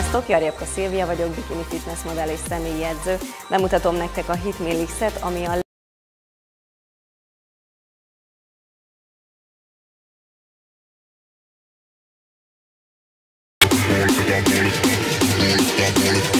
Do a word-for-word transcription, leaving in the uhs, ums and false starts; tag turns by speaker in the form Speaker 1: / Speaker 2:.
Speaker 1: Sziasztok, Jarjapka Szilvia vagyok, bikini fitness modell és személyi edző. Bemutatom nektek a Hitmeal X-et, ami a